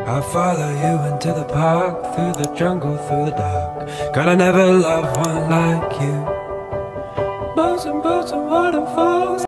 I'll follow you into the park, through the jungle, through the dark. God, I never loved one like you. Boats and boats and waterfalls.